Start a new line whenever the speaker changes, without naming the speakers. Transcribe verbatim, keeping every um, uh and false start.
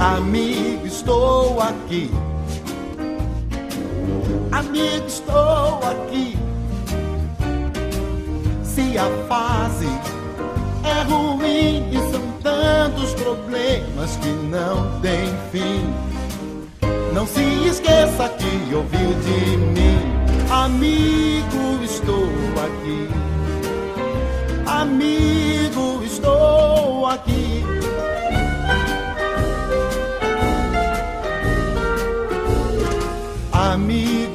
Amigo, estou aqui. Amigo, estou aqui. Se a fase é ruim e são tantos problemas que não tem fim, não se esqueça que ouviu de mim. Amigo, estou aqui. Amigo, estou aqui. Amigo,